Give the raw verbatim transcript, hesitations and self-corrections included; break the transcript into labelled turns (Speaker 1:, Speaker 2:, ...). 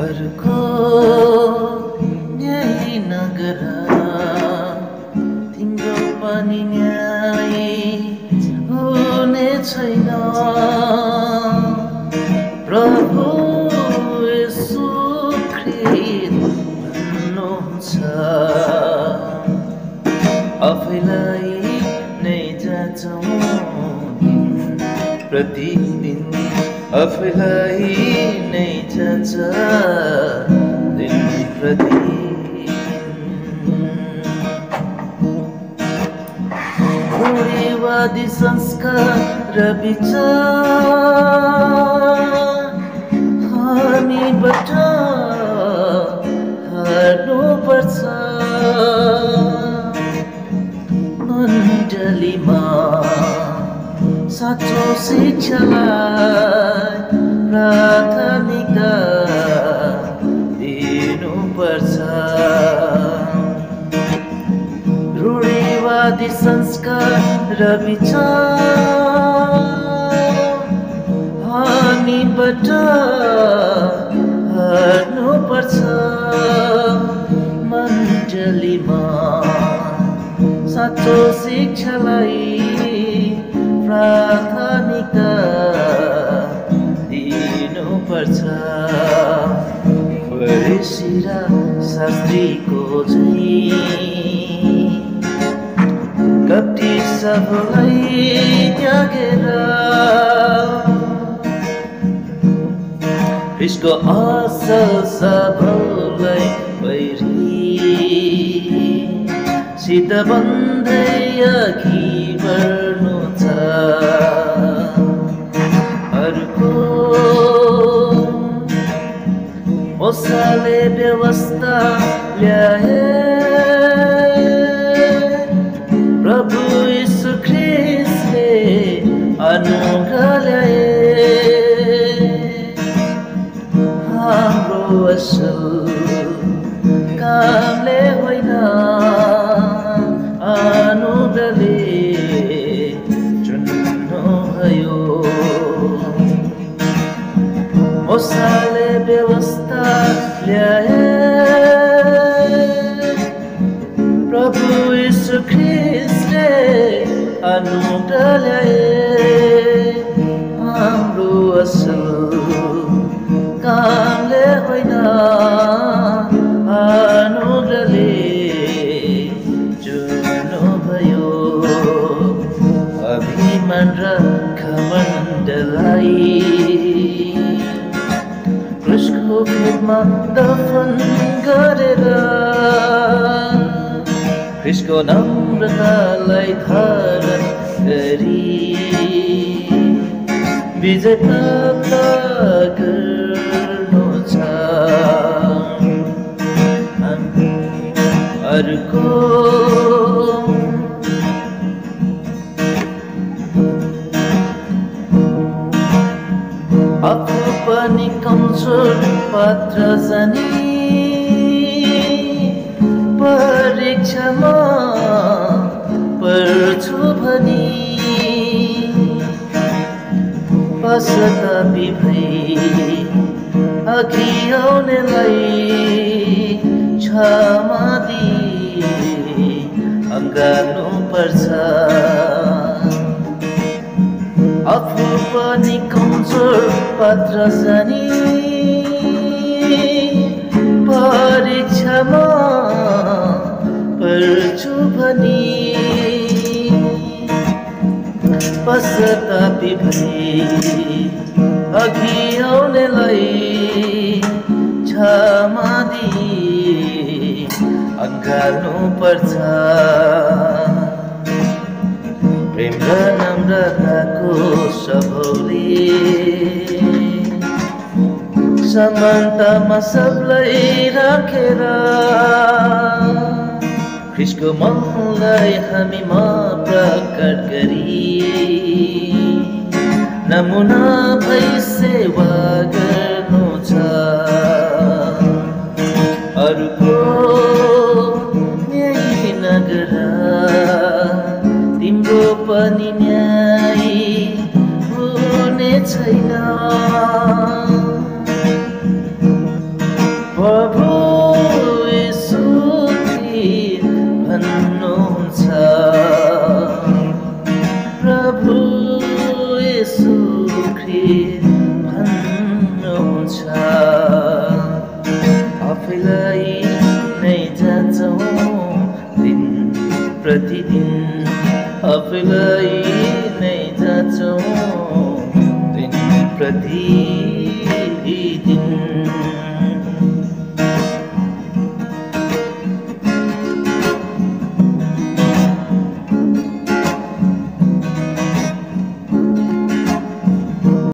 Speaker 1: अर्को न्याय नगर तिम्रो पनि न्याय हुने छैन प्रभु येशू ख्रीष्ट भन्नुहुन्छ आफैलाई नै जाँचौँ प्रतिदिन आफैलाई नै जाँच दिन प्रतिदिन रूढिवादी संस्कार र विचार हामीबाट हट्नुपर्छ मण्डलीमा साँचो शिक्षालाई प्राथमिकता दिनुपर्छ रूढिवादी संस्कार र विचार हामीबाट हट्नुपर्छ मण्डलीमा साँचो शिक्षालाई प्राथमिकता दिनुपर्छ फरिसी र शास्त्रीको झैँ कपटी सबलाई त्यागेर ख्रीष्टको असल सबलाई बैरी सिद्ध बन्दै अघि बढ्नु छ अर्को मोसाले व्यवस्था ल्याए प्रभु यीशु ख्रीष्टले अनुग्रह ल्याए हाम्रो असल कामले होइन अनुग्रहले चुन्नुभयो मोसाले व्यवस्था ल्याए प्रभु यीशु ख्रीष्टले अनुग्रह ल्याए हाम्रो असल कामले होइन अनुग्रहले चुन्नुभयो अभिमान र घमण्डलाई क्रुसको फेदमा दफन गरेर ख्रीष्टको नम्रतालाई धारण गरी विजय प्राप्त गर्नु छ अर्को आफू पनि कमजोर पात्र जानी परीक्षामा पर्छु भनी पश्चातापी भई अघि आउनेलाई क्षमा दिई अँगाल्नुपर्छ आफू पनि कमजोर पात्र जानी परीक्षामा पर्छु भनी पश्चातापी भई अघि आउनेलाई क्षमा दिई अँगाल्नुपर्छ प्रेम र नम्रताको स्वभावले समानतामा सबलाई राखेर ख्रीष्टको मनलाई हामीमा प्रकट गरी नमुना भई सेवा गर्नु छ अर्को न्याय नगर तिम्रो पनि न्याय हुने छैन प्रतिदिन आफैलाई नै जाँचौँ दिन प्रतिदिन।